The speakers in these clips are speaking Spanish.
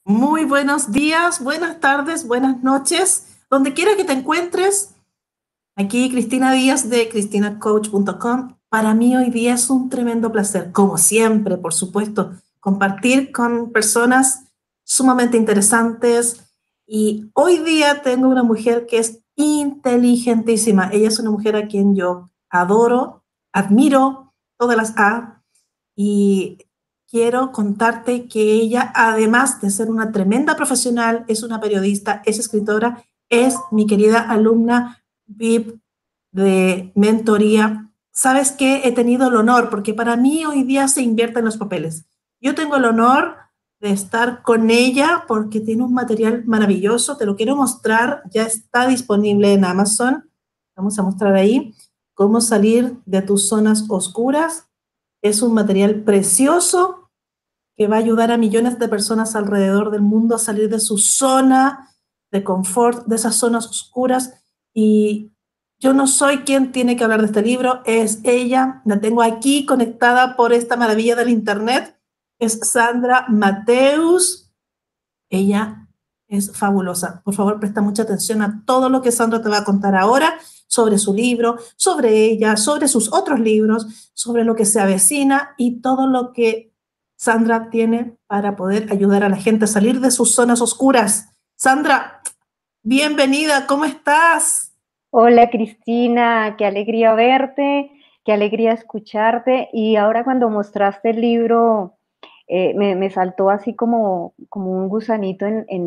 Muy buenos días, buenas tardes, buenas noches, donde quiera que te encuentres. Aquí Cristina Díaz de cristinacoach.com. Para mí hoy día es un tremendo placer, como siempre, por supuesto, compartir con personas sumamente interesantes. Y hoy día tengo una mujer que es inteligentísima. Ella es una mujer a quien yo adoro, admiro, todas las A. Y quiero contarte que ella, además de ser una tremenda profesional, es una periodista, es escritora, es mi querida alumna VIP de mentoría. ¿Sabes qué? He tenido el honor, porque para mí hoy día se invierten los papeles. Yo tengo el honor de estar con ella porque tiene un material maravilloso. Te lo quiero mostrar. Ya está disponible en Amazon. Vamos a mostrar ahí cómo salir de tus zonas oscuras. Es un material precioso que va a ayudar a millones de personas alrededor del mundo a salir de su zona de confort, de esas zonas oscuras. Y yo no soy quien tiene que hablar de este libro, es ella. La tengo aquí conectada por esta maravilla del internet. Es Sandra Mateus. Ella es fabulosa. Por favor, presta mucha atención a todo lo que Sandra te va a contar ahora sobre su libro, sobre ella, sobre sus otros libros, sobre lo que se avecina y todo lo que Sandra tiene para poder ayudar a la gente a salir de sus zonas oscuras. Sandra, bienvenida, ¿cómo estás? Hola Cristina, qué alegría verte, qué alegría escucharte. Y ahora cuando mostraste el libro, me saltó así como un gusanito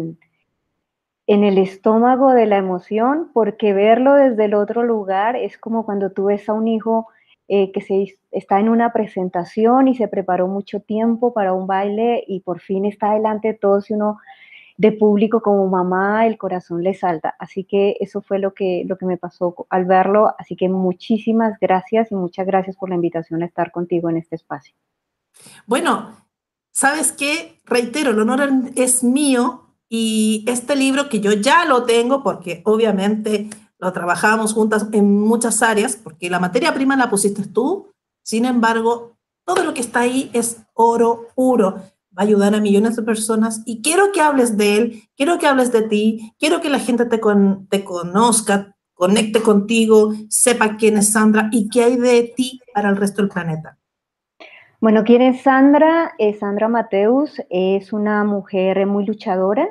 en el estómago de la emoción, porque verlo desde el otro lugar es como cuando tú ves a un hijo está en una presentación y se preparó mucho tiempo para un baile y por fin está delante de todos y uno de público como mamá, el corazón le salta. Así que eso fue lo que me pasó al verlo. Así que muchísimas gracias y muchas gracias por la invitación a estar contigo en este espacio. Bueno, ¿sabes qué? Reitero, el honor es mío y este libro que yo ya lo tengo porque obviamente lo trabajamos juntas en muchas áreas, porque la materia prima la pusiste tú, sin embargo, todo lo que está ahí es oro puro. Va a ayudar a millones de personas y quiero que hables de él, quiero que hables de ti, quiero que la gente te conozca, conecte contigo, sepa quién es Sandra y qué hay de ti para el resto del planeta. Bueno, ¿quién es Sandra? Sandra Mateus es una mujer muy luchadora.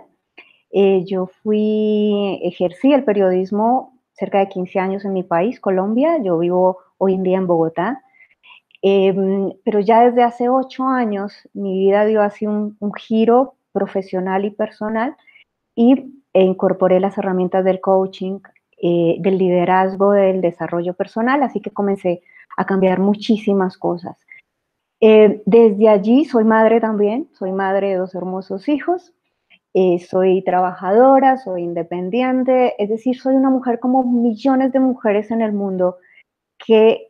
Ejercí el periodismo cerca de 15 años en mi país, Colombia. Yo vivo hoy en día en Bogotá. Pero ya desde hace 8 años mi vida dio así un giro profesional y personal e incorporé las herramientas del coaching, del liderazgo, del desarrollo personal, así que comencé a cambiar muchísimas cosas. Desde allí soy madre también, soy madre de 2 hermosos hijos, soy trabajadora, soy independiente, es decir, soy una mujer como millones de mujeres en el mundo que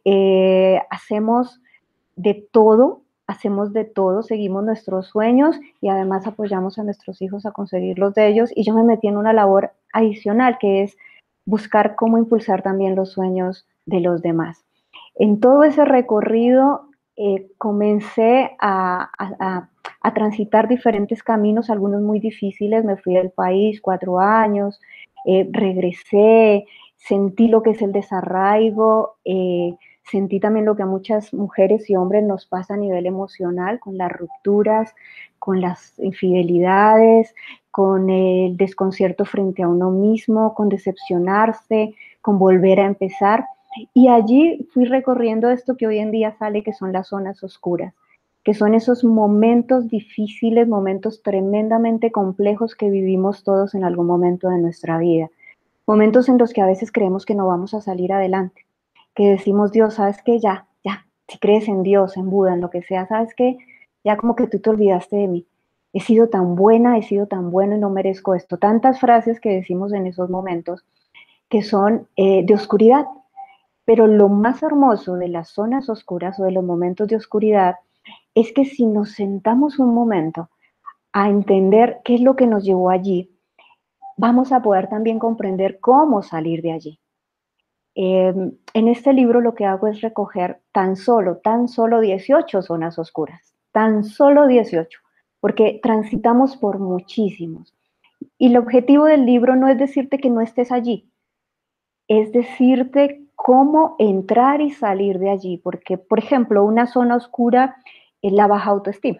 hacemos de todo, seguimos nuestros sueños y además apoyamos a nuestros hijos a conseguir los de ellos. Y yo me metí en una labor adicional que es buscar cómo impulsar también los sueños de los demás. En todo ese recorrido comencé a transitar diferentes caminos, algunos muy difíciles. Me fui del país 4 años, regresé, sentí lo que es el desarraigo, sentí también lo que a muchas mujeres y hombres nos pasa a nivel emocional, con las rupturas, con las infidelidades, con el desconcierto frente a uno mismo, con decepcionarse, con volver a empezar. Y allí fui recorriendo esto que hoy en día sale, que son las zonas oscuras, que son esos momentos difíciles, momentos tremendamente complejos que vivimos todos en algún momento de nuestra vida. Momentos en los que a veces creemos que no vamos a salir adelante, que decimos, Dios, ¿sabes qué? Ya, si crees en Dios, en Buda, en lo que sea, ¿sabes qué? Ya como que tú te olvidaste de mí. He sido tan buena, he sido tan bueno y no merezco esto. Tantas frases que decimos en esos momentos que son de oscuridad. Pero lo más hermoso de las zonas oscuras o de los momentos de oscuridad es que si nos sentamos un momento a entender qué es lo que nos llevó allí, vamos a poder también comprender cómo salir de allí. En este libro lo que hago es recoger tan solo 18 zonas oscuras, tan solo 18. porque transitamos por muchísimos. Y el objetivo del libro no es decirte que no estés allí, es decirte cómo entrar y salir de allí, porque, por ejemplo, una zona oscura es la baja autoestima.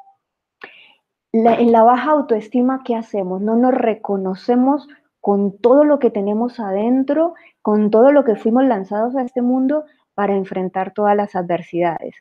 En la baja autoestima, ¿qué hacemos? No nos reconocemos con todo lo que tenemos adentro, con todo lo que fuimos lanzados a este mundo para enfrentar todas las adversidades.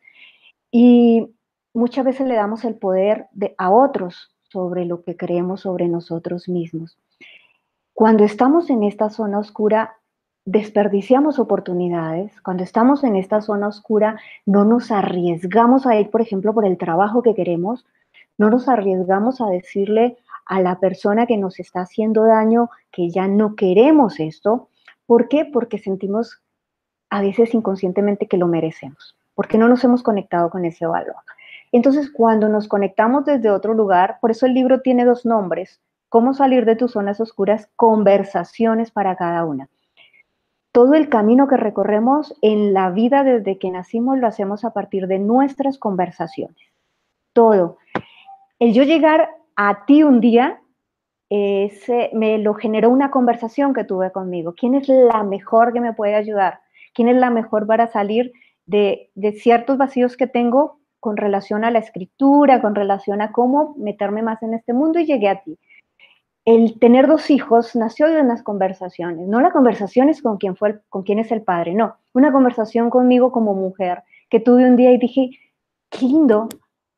Y muchas veces le damos el poder a otros sobre lo que creemos sobre nosotros mismos. Cuando estamos en esta zona oscura, desperdiciamos oportunidades. Cuando estamos en esta zona oscura, no nos arriesgamos a ir, por ejemplo, por el trabajo que queremos, no nos arriesgamos a decirle a la persona que nos está haciendo daño que ya no queremos esto. ¿Por qué? Porque sentimos a veces inconscientemente que lo merecemos, porque no nos hemos conectado con ese valor. Entonces, cuando nos conectamos desde otro lugar, por eso el libro tiene dos nombres: Cómo salir de tus zonas oscuras, conversaciones para cada una. Todo el camino que recorremos en la vida desde que nacimos lo hacemos a partir de nuestras conversaciones. Todo. El yo llegar a ti un día, me lo generó una conversación que tuve conmigo. ¿Quién es la mejor que me puede ayudar? ¿Quién es la mejor para salir de ciertos vacíos que tengo con relación a la escritura, con relación a cómo meterme más en este mundo? Y llegué a ti. El tener dos hijos nació de unas conversaciones, no las conversaciones con quién es el padre, no, una conversación conmigo como mujer, que tuve un día y dije, qué lindo,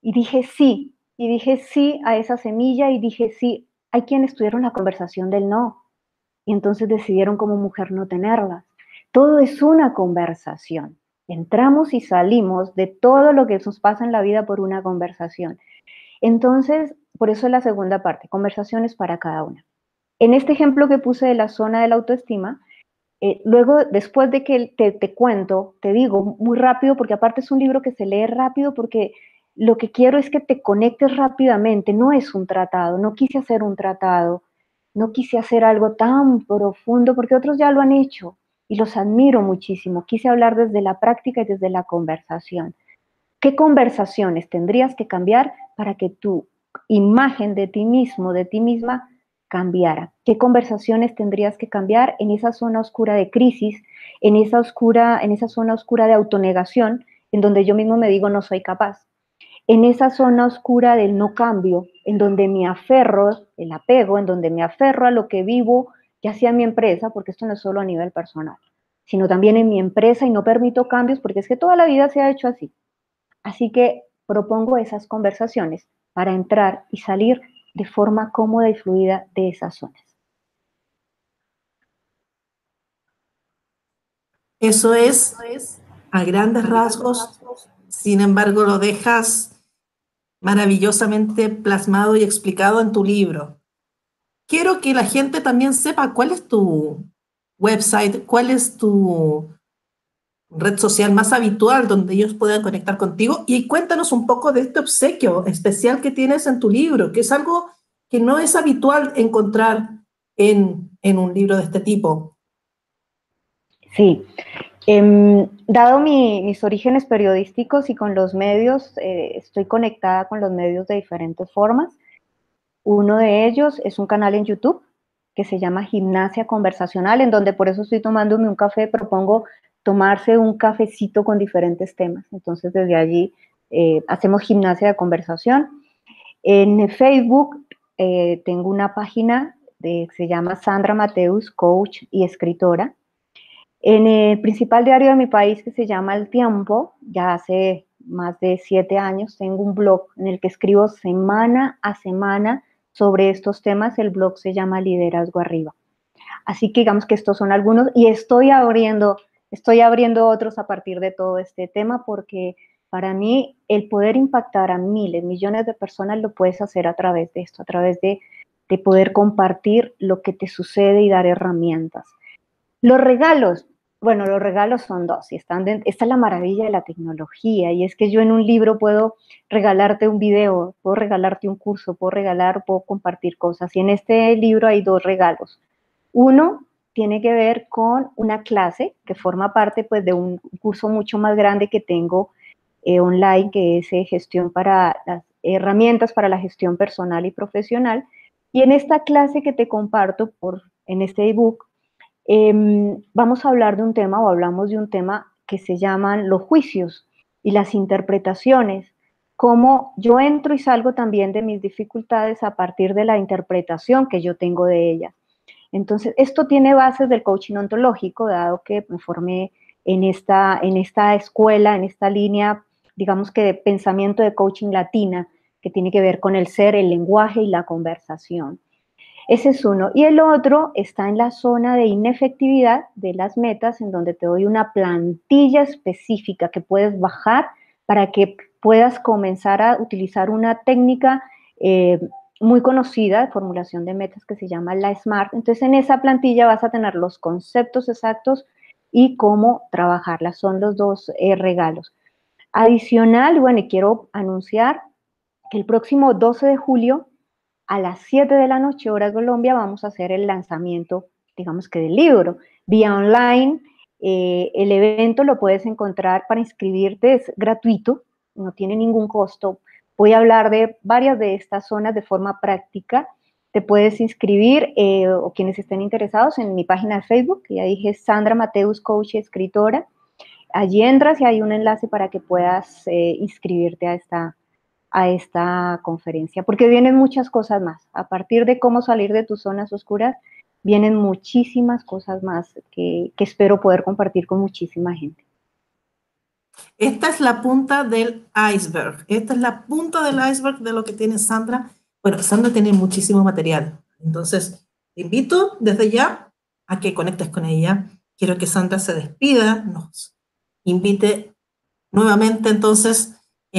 y dije sí a esa semilla, y dije sí. Hay quienes tuvieron la conversación del no, y entonces decidieron como mujer no tenerlas. Todo es una conversación. Entramos y salimos de todo lo que nos pasa en la vida por una conversación. Entonces, por eso es la segunda parte, conversaciones para cada una. En este ejemplo que puse de la zona de la autoestima, luego, después de que te cuento, te digo muy rápido, porque aparte es un libro que se lee rápido, porque lo que quiero es que te conectes rápidamente. No es un tratado, no quise hacer un tratado, no quise hacer algo tan profundo, porque otros ya lo han hecho y los admiro muchísimo. Quise hablar desde la práctica y desde la conversación. ¿Qué conversaciones tendrías que cambiar para que tu imagen de ti mismo, de ti misma, cambiara? ¿Qué conversaciones tendrías que cambiar en esa zona oscura de crisis, en esa zona oscura de autonegación, en donde yo mismo me digo no soy capaz? En esa zona oscura del no cambio, en donde me aferro, el apego, en donde me aferro a lo que vivo, ya sea en mi empresa, porque esto no es solo a nivel personal, sino también en mi empresa, y no permito cambios, porque es que toda la vida se ha hecho así. Así que propongo esas conversaciones para entrar y salir de forma cómoda y fluida de esas zonas. Eso es a grandes rasgos, sin embargo lo dejas maravillosamente plasmado y explicado en tu libro. Quiero que la gente también sepa cuál es tu website, cuál es tu red social más habitual donde ellos puedan conectar contigo, y cuéntanos un poco de este obsequio especial que tienes en tu libro, que es algo que no es habitual encontrar en un libro de este tipo. Sí, dado mis orígenes periodísticos y con los medios, estoy conectada con los medios de diferentes formas. Uno de ellos es un canal en YouTube que se llama Gimnasia Conversacional, en donde por eso estoy tomándome un café. Propongo tomarse un cafecito con diferentes temas. Entonces, desde allí hacemos gimnasia de conversación. En Facebook tengo una página que se llama Sandra Mateus, coach y escritora. En el principal diario de mi país, que se llama El Tiempo, ya hace más de 7 años, tengo un blog en el que escribo semana a semana sobre estos temas. El blog se llama Liderazgo Arriba. Así que digamos que estos son algunos, y estoy abriendo otros a partir de todo este tema, porque para mí el poder impactar a miles, millones de personas lo puedes hacer a través de esto, a través de poder compartir lo que te sucede y dar herramientas. Los regalos, bueno, los regalos son dos, y esta es la maravilla de la tecnología, y es que yo en un libro puedo regalarte un video, puedo regalarte un curso, puedo compartir cosas, y en este libro hay dos regalos. Uno tiene que ver con una clase que forma parte, pues, de un curso mucho más grande que tengo online, que es gestión para herramientas para la gestión personal y profesional. Y en esta clase que te comparto en este ebook, vamos a hablar de un tema, o hablamos de un tema que se llaman los juicios y las interpretaciones, cómo yo entro y salgo también de mis dificultades a partir de la interpretación que yo tengo de ellas. Entonces, esto tiene bases del coaching ontológico, dado que me formé en esta escuela, en esta línea, digamos que de pensamiento de coaching latina, que tiene que ver con el ser, el lenguaje y la conversación. Ese es uno. Y el otro está en la zona de inefectividad de las metas, en donde te doy una plantilla específica que puedes bajar para que puedas comenzar a utilizar una técnica muy conocida de formulación de metas que se llama la SMART. Entonces, en esa plantilla vas a tener los conceptos exactos y cómo trabajarlas. Son los dos regalos. Adicional, bueno, y quiero anunciar que el próximo 12 de julio a las 7 de la noche, hora Colombia, vamos a hacer el lanzamiento, digamos que del libro, vía online. El evento lo puedes encontrar para inscribirte, es gratuito, no tiene ningún costo. Voy a hablar de varias de estas zonas de forma práctica. Te puedes inscribir, o quienes estén interesados, en mi página de Facebook, que ya dije, Sandra Mateus, coach y escritora. Allí entras y hay un enlace para que puedas inscribirte a esta conferencia, porque vienen muchas cosas más. A partir de cómo salir de tus zonas oscuras, vienen muchísimas cosas más que espero poder compartir con muchísima gente. Esta es la punta del iceberg. Esta es la punta del iceberg de lo que tiene Sandra. Bueno, Sandra tiene muchísimo material. Entonces, te invito desde ya a que conectes con ella. Quiero que Sandra se despida, nos invite nuevamente entonces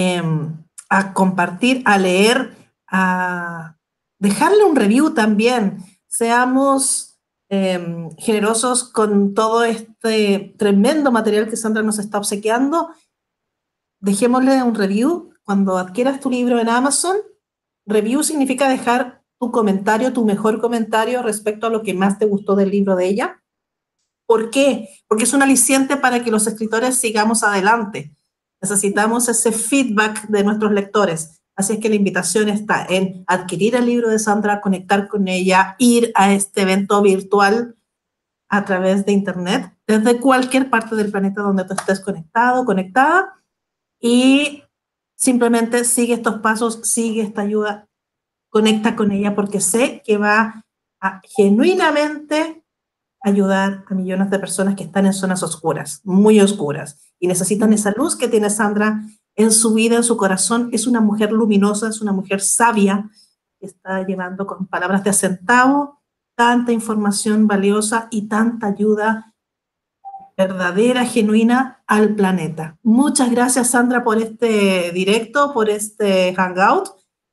a compartir, a leer, a dejarle un review también. Seamos generosos con todo este tremendo material que Sandra nos está obsequiando. Dejémosle un review. Cuando adquieras tu libro en Amazon, review significa dejar tu comentario, tu mejor comentario respecto a lo que más te gustó del libro de ella. ¿Por qué? Porque es un aliciente para que los escritores sigamos adelante. Necesitamos ese feedback de nuestros lectores. Así es que la invitación está en adquirir el libro de Sandra, conectar con ella, ir a este evento virtual a través de internet, desde cualquier parte del planeta donde tú estés conectado, conectada, y simplemente sigue estos pasos, sigue esta ayuda, conecta con ella, porque sé que va a genuinamente ayudar a millones de personas que están en zonas oscuras, muy oscuras, y necesitan esa luz que tiene Sandra en su vida, en su corazón. Es una mujer luminosa, es una mujer sabia, que está llevando con palabras de a centavo tanta información valiosa y tanta ayuda verdadera, genuina al planeta. Muchas gracias, Sandra, por este directo, por este hangout.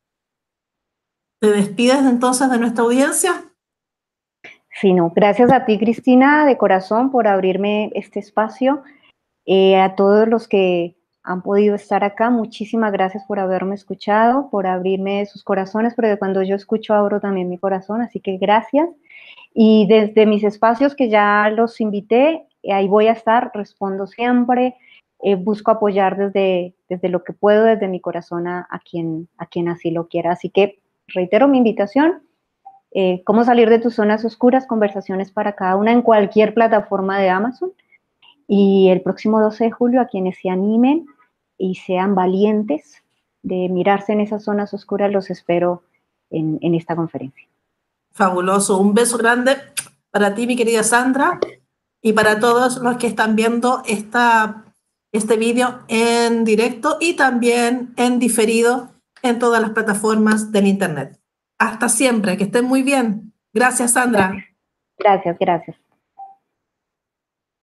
¿Te despides entonces de nuestra audiencia? Sí, no, gracias a ti, Cristina, de corazón, por abrirme este espacio. A todos los que han podido estar acá, muchísimas gracias por haberme escuchado, por abrirme sus corazones, porque cuando yo escucho abro también mi corazón, así que gracias. Y desde mis espacios que ya los invité, ahí voy a estar, respondo siempre, busco apoyar desde lo que puedo, desde mi corazón a quien así lo quiera. Así que reitero mi invitación, cómo salir de tus zonas oscuras, conversaciones para cada una en cualquier plataforma de Amazon. Y el próximo 12 de julio, a quienes se animen y sean valientes de mirarse en esas zonas oscuras, los espero en esta conferencia. Fabuloso. Un beso grande para ti, mi querida Sandra, y para todos los que están viendo este vídeo en directo y también en diferido en todas las plataformas del Internet. Hasta siempre, que estén muy bien. Gracias, Sandra. Gracias, gracias.